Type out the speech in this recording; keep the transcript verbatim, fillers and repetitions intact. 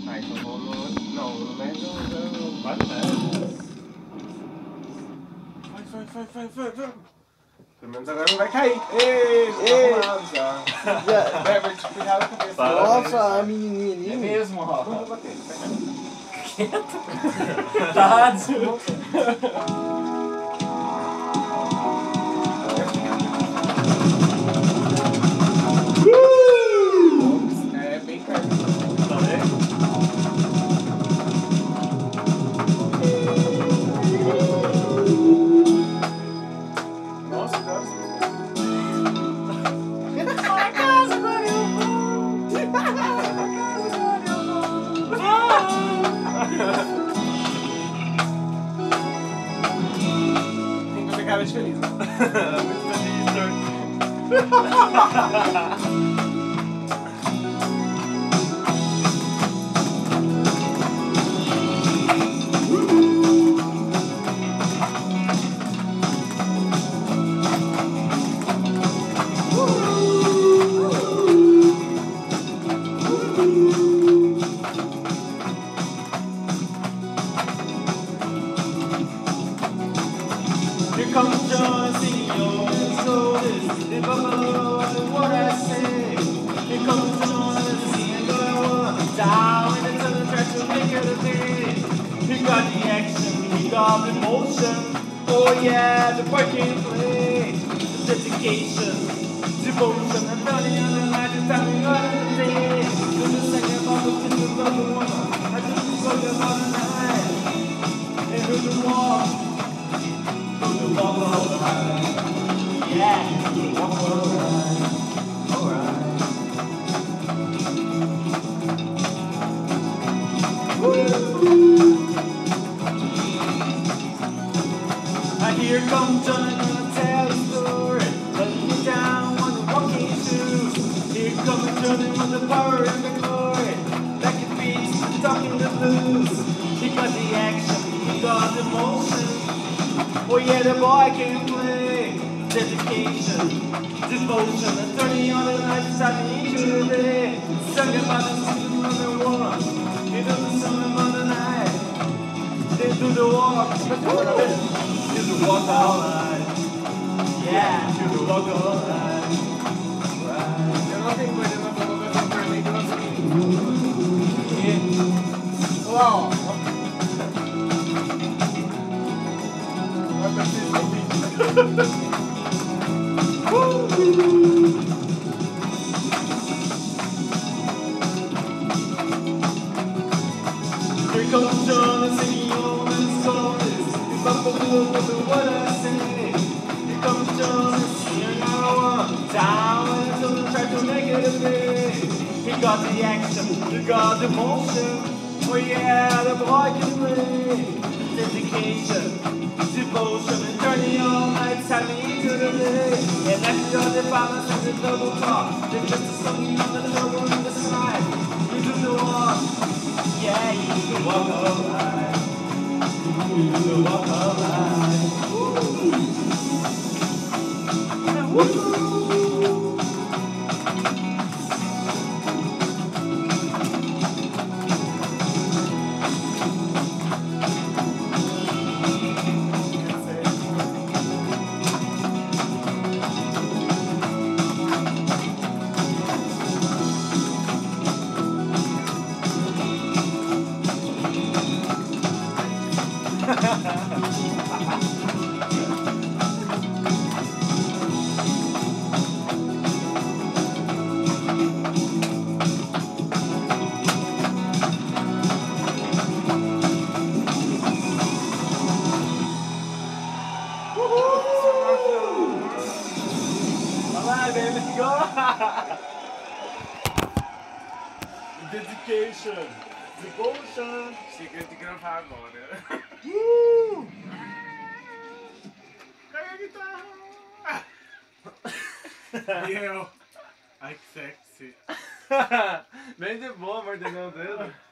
Ai, então vou no... Não, no médio eu... Vai no médio. Vai, vai, vai, vai, vai, vai. Pelo menos agora não vai cair. Ei, já Ei. tá arrumado já. Já. Berbert, cuidado com a cabeça. Nossa, a menininha É ali. mesmo, ó. Não vou bater, Tá, desculpa. É bem perto. Tá vendo? Nossa, cara. Pra casa agora eu vou. Pra casa agora eu vou. Tem que fazer cara de feliz. Né? Muito feliz, Here comes John singing old stories. The buffalo and what I say. Here comes John singing going down in the tunnel, try to make it a day. He got the action, he got the motion. Oh yeah, the boy can play. The dedication, devotion, and running on the night, the time on the day. Do the second about the picture of the woman. I do the story about the night. And do the walk. Walk all right. Yeah, walk all right. All right. And here comes John gonna tell a story. Letting me down on the walking shoes. Here comes Johnny with the power and the glory. Like a beast, talking the blues. He got the action, he got the motion. Oh yeah, the boy can play. Dedication, devotion, and turning on the night, starting into the day. Sung about the season of the war. They do the summer about the night. They do the walk. Do the walk all night. Yeah, do the walk all night. Right. Eu não tenho coisa na boca dessa perna que eu não sei. Olha lá, ó. Vai pra cima do vídeo. Here comes John singing all his stories. If I fulfill what I say. Here comes John singing our one down until the try to make it a day. He got the action, he got the motion. Oh yeah, the boy can play. Dedication, devotion, and turning all night, timing into the day. And after all the balance and the double talk, they're just a song on the double in the sky. You do the walk, yeah, you do the walk alright. You do the walk alright. Woo! Alright, baby, let's go! Dedication, devotion. Chega de gravar agora. Uh! Caiu a guitarra! E eu? Ai, que sexy. Bem de boa, mordendo o dedo.